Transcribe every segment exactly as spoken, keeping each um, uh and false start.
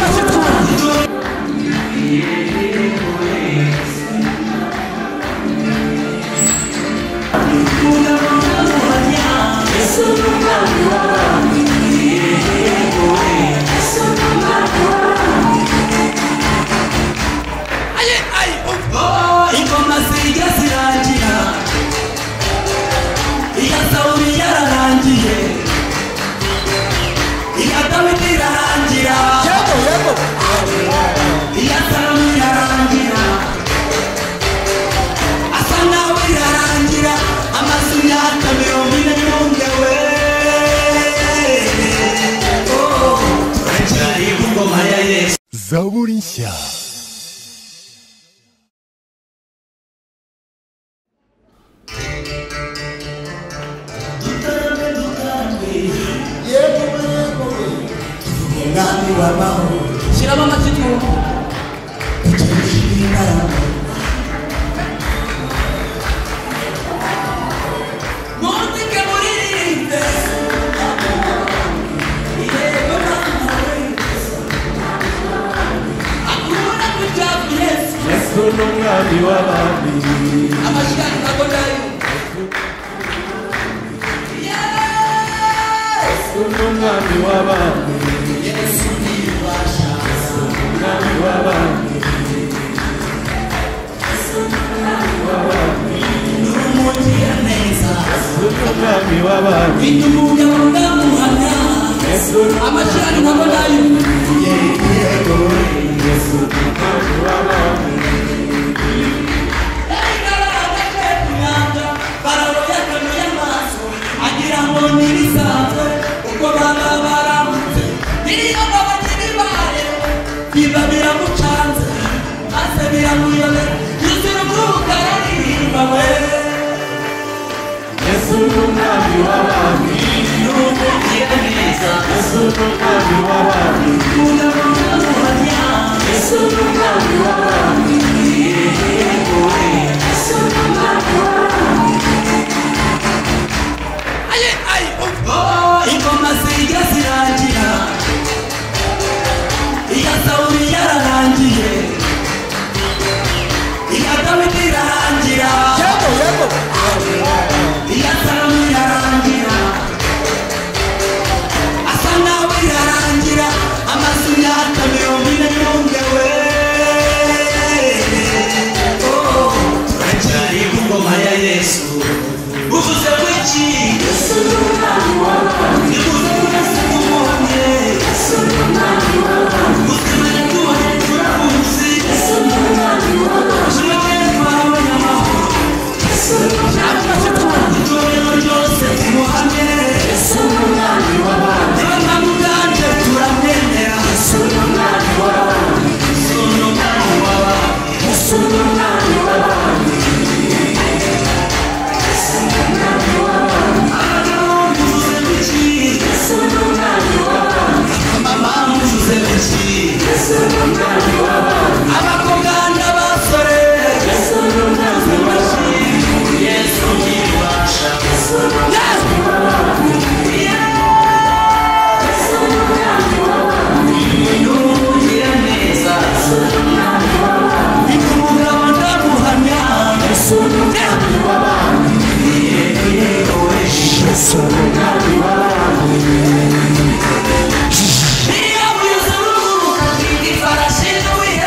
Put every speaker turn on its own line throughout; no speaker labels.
Zaborinsia. Umwami w'abami amashani nagodayo Yesu umwami w'abami Yesu nibasha umwami w'abami Yesu umwami w'abami n'umugira neza Yesu umwami w'abami n'umuga muhamya Yesu amashani nagodayo Yesu umwami w'abami
He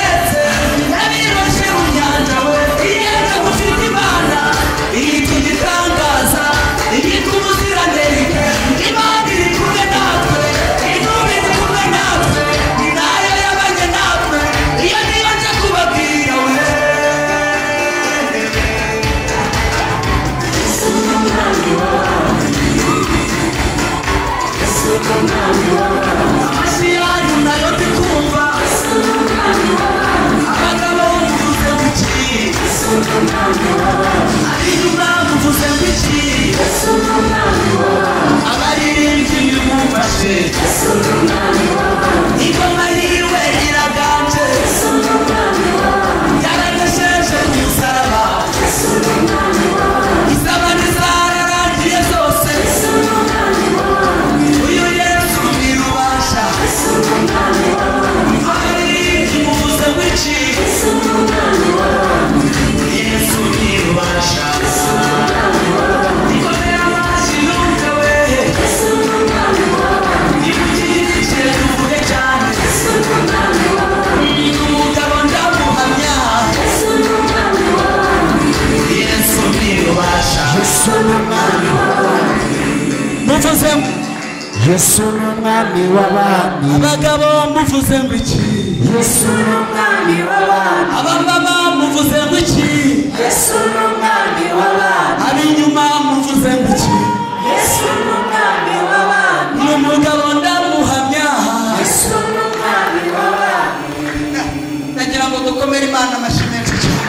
Yesu n'umwami w'abami.
Abagabo muvuze ngo iki?
Yesu n'umwami w'abami.
Abamama muvuze ngo iki?
Yesu n'umwami w'abami.
Ab'inyuma muvuze ngo iki?
Yesu n'umwami w'abami.
N'umugabo ndamuhamya.
Yesu n'umwami w'abami.
Nagira ngo dukomere Imana amashyi menshi cyane.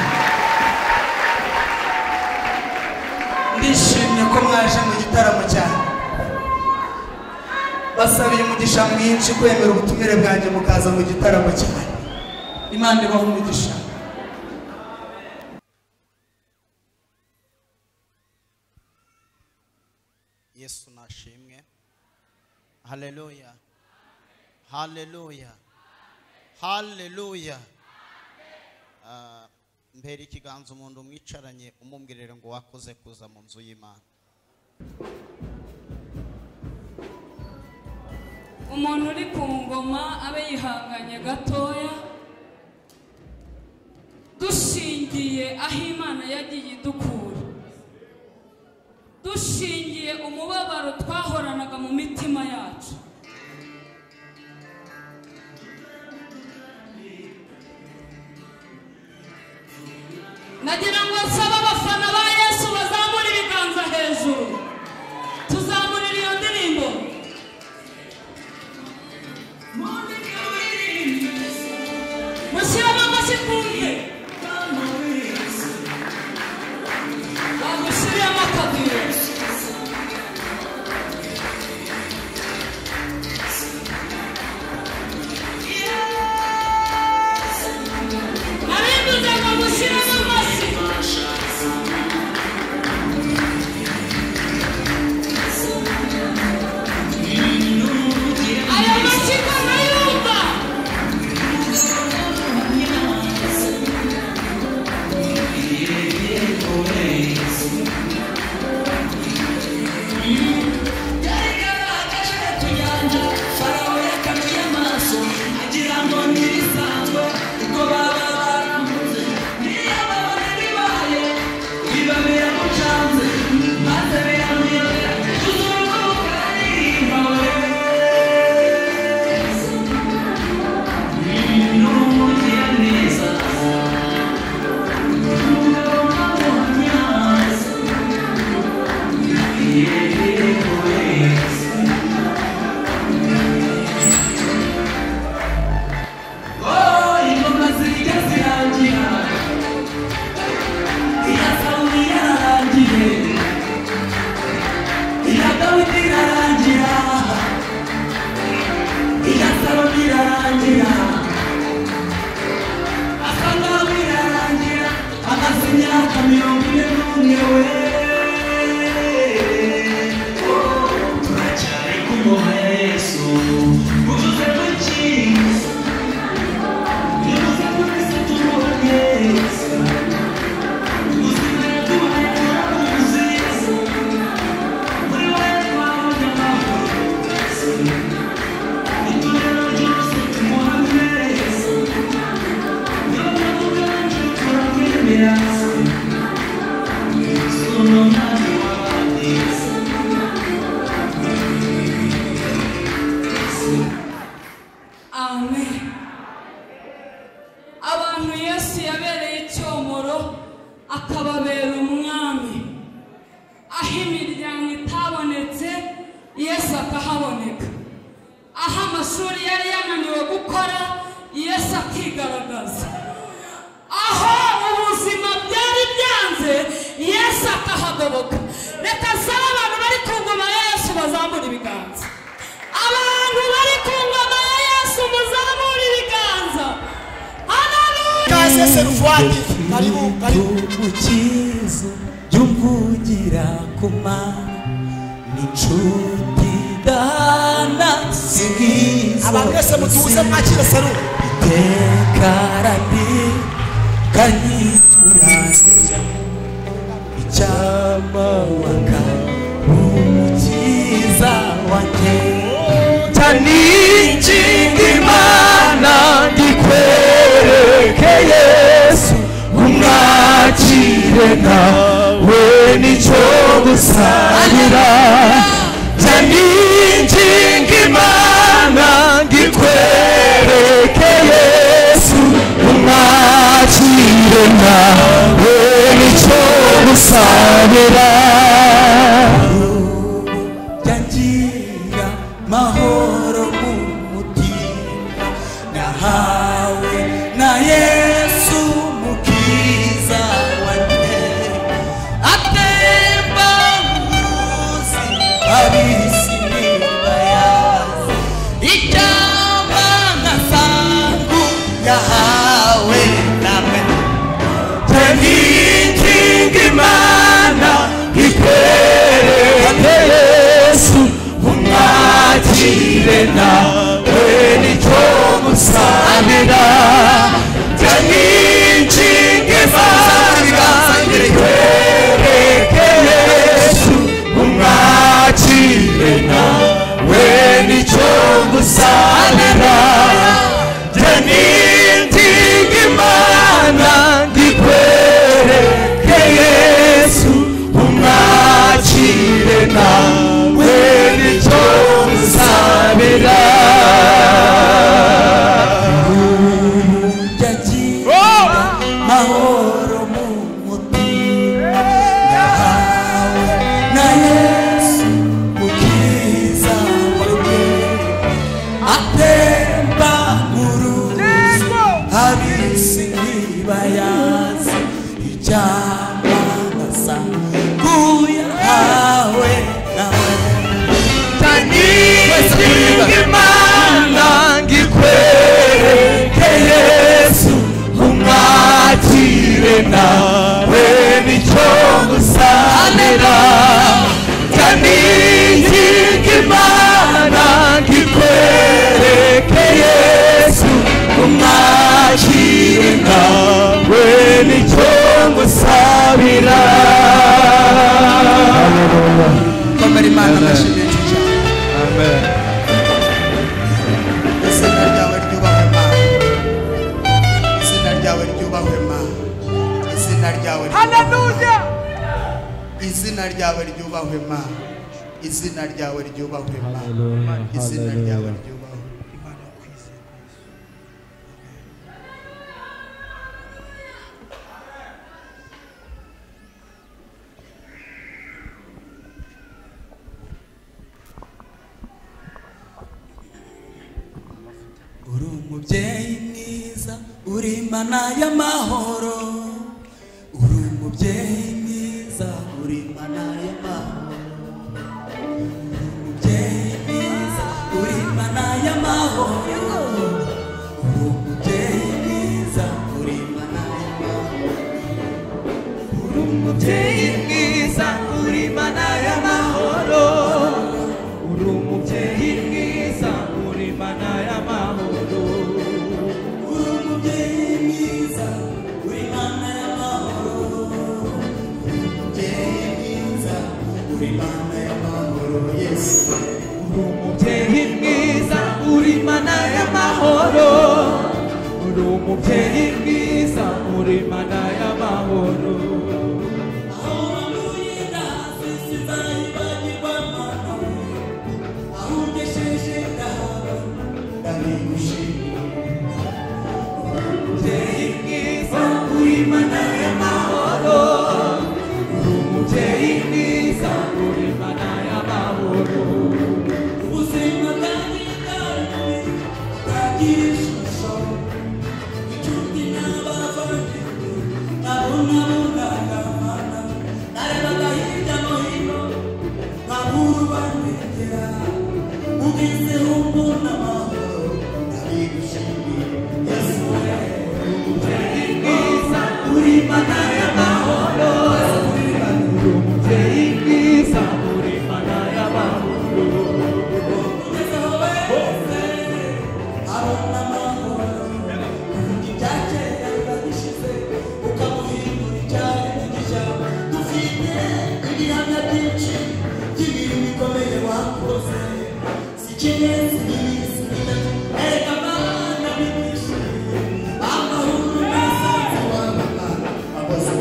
Ndishimye ko mwaje mu gitaramo cyane. Basabiye umugisha mwinshi kwemera ubutumire bwanjye mukaza mu gitaramo cyane. Imana ibahe umugisha. Yesu nashimwe. Haleluya. Haleluya. Haleluya. Uh, mbere ikiganza umuntu mwicaranye umumbwirire ngo wakoze kuza mu nzu y'Imana.
Umuntu uri ku ngoma abe yihanganye gatoya. Dushingiye aho Imana yagiye idukura, dushingiye umubabaro twahoranaga mu mitima yacu, nagira ngo nsaba abafana ba Yesu bazamura ibiganza hejuru, tuzamurira iyo ndirimbo. Mushyiramo amashyi twumve. Bagushyiriyemo akavuyo. Narimbuze ngo mushyiremo amashyi. Aya mashyi ko nayumva. Amen. Abantu Yesu yabereye icyomoro akababera umwami, aho imiryango itabonetse Yesu akahaboneka, aho amashuri yari yananiwe gukora Yesu akigaragaza, aho ubuzima byari byanze Yesu akahagoboka. Reka saba abantu bari ku ngoma ya Yesu bazamura ibiganza. Abantu bari ku ngoma ya Yesu muzamura ibiganza. Haleluya.
Kaze Serufwati, karibu karibu.
Umukiza byumvugira ku Mana n'inshuti dana singizo.
Abantu bese mutuze mwakire Seru.
Iteka randi kanyituranye icyama waka umukiza wanjye cyanikinga Imana ndikwereke Yesu umwakire nawe nicyo gusabira cyanikinga Imana ngikwereke Yesu umwakire nawe nicyo gusabira
Jangira mahoro mu mutima nahawe na Yesu mukiza wanjye atemba muruzi abisi nibayazi icyama nkasangu yahawe nawe
Janginga Imana ngikwereke Yesu umwakire nawe nicyo gusabira Janginga Imana ngikwereke Yesu umwakire nawe nicyo gusabira Janginga Imana ngikwereke Yesu umwakire nawe nicyo gusabira
Jangira mahoro mu mutima nahawe na Yesu mukiza wanjye atemba muruzi abisi ntibayazi icyama nkasangu yahawe nawe
Janginga Imana ngikwereke Yesu umwakire nawe nicyo gusabira Janginga Imana ngikwereke Yesu umwakire nawe nicyo gusabira
komera Imana amashyi menshi cyane
Amen.
izina ryawe ryubahwe Mana izina ryawe ryubahwe Mana izina ryawe haleluya izina ryawe ryubahwe Mana izina ryawe ryubahwe Mana izina ryawe ryubahwe Imana kwizera uri umubyeyi mwiza uri Imana y'amahoro uri umubyeyi mwiza uri Imana y'amahoro uri umubyeyi mwiza uri Imana y'amahoro uri umubyeyi mwiza uri Imana y'amahoro uri umubyeyi mwiza uri Imana y'amahoro uri umubyeyi mwiza uri Imana y'amahoro uri umubyeyi mwiza uri Imana y'amahoro uri umubyeyi mwiza uri Imana y'amahoro Yesu uri umubyeyi mwiza uri Imana y'amahoro uri umubyeyi mwiza uri Imana y'amahoro Amen.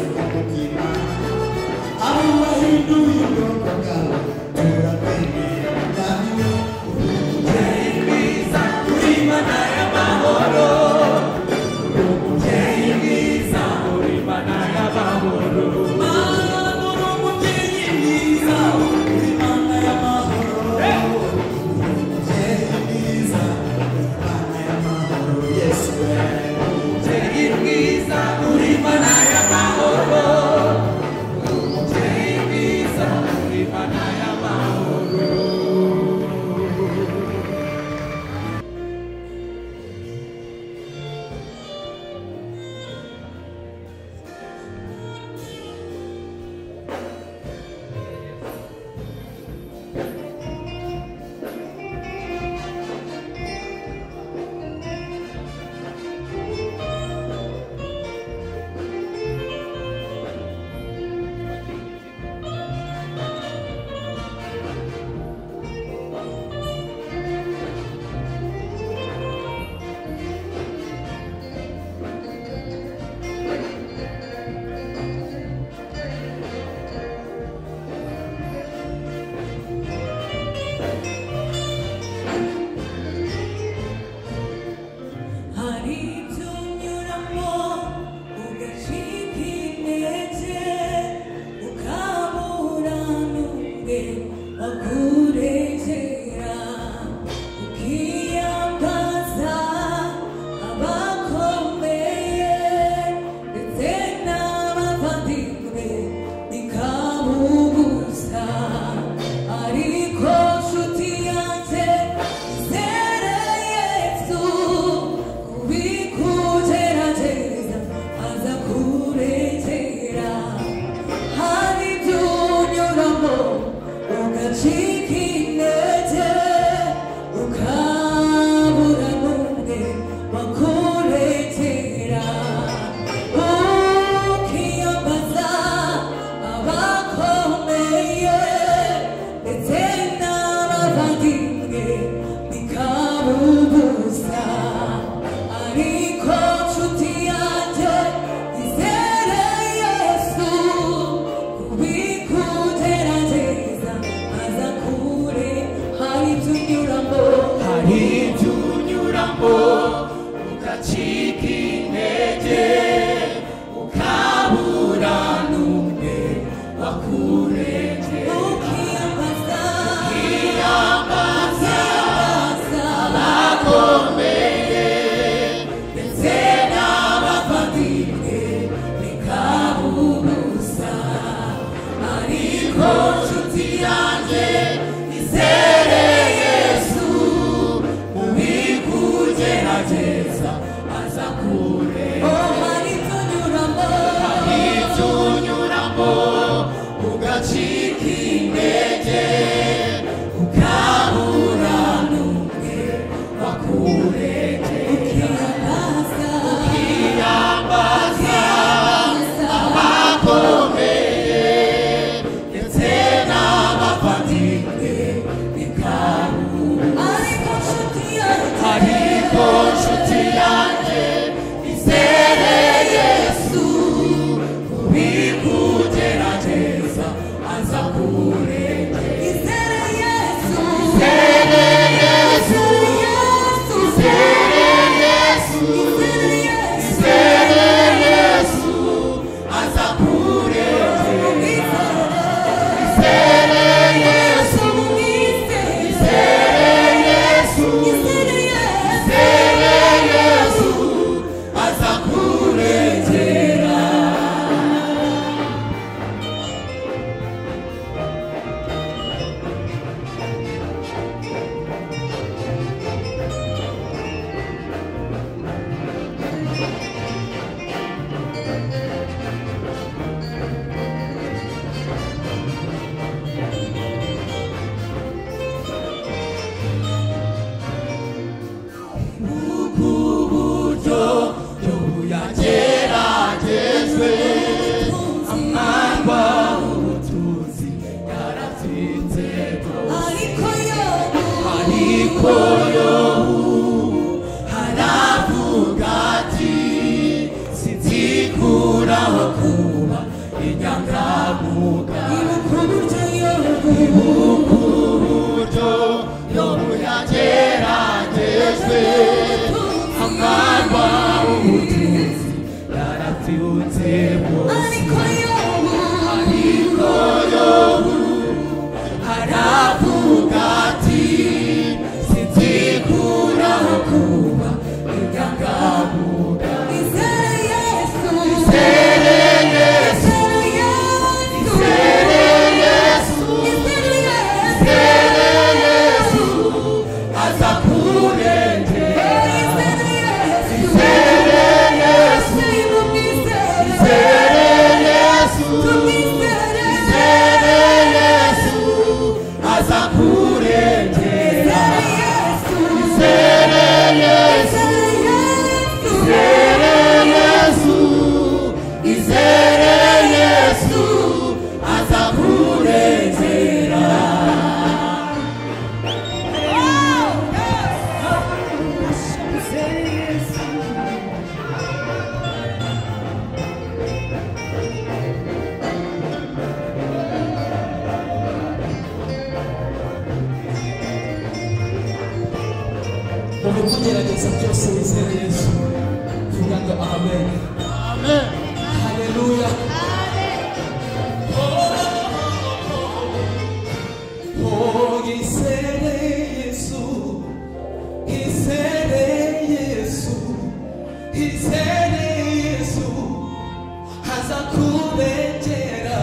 Bugatti, Sinti Kura Kuba, Iganga kugerageza byose wizere Yesu vuga ngo amen amen haleluya oh gizere Yesu gizere Yesu gizere Yesu haza kurengera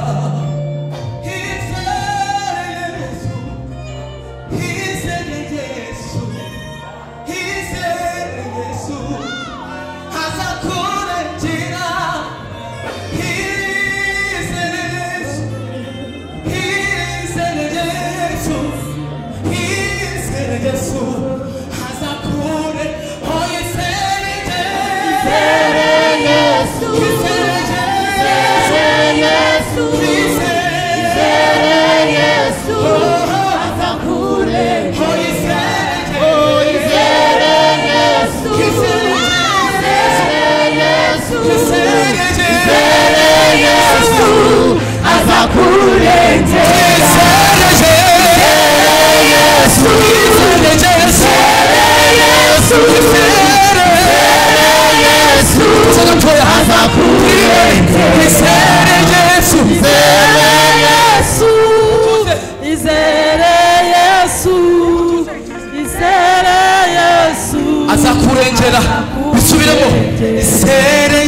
azakurengera bisubiremo isere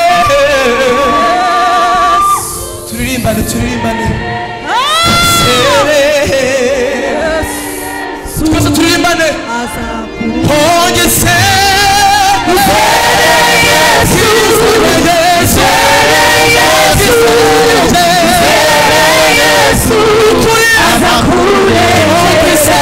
Yesu turirimbane turirimbane isere Yesu twese turirimbane honge se isere Yesu isere Yesu isere Yesu azakurengera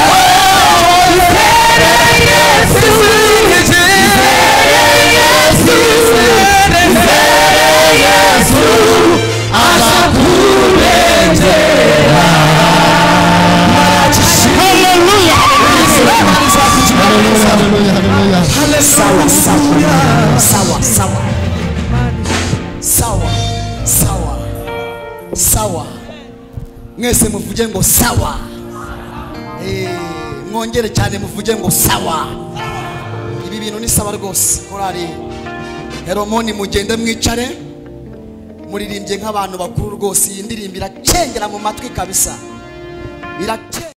sawa sawa sawa sawa sawa sawa mwese muvuge ngo sawa eh mwongere cyane muvuge ngo sawa ibi bintu ni sawa rwose korari Heromoni mugende mwicare muririmbye nk'abantu bakuru rwose iyi ndirimbo iracengera mu matwi kabisa.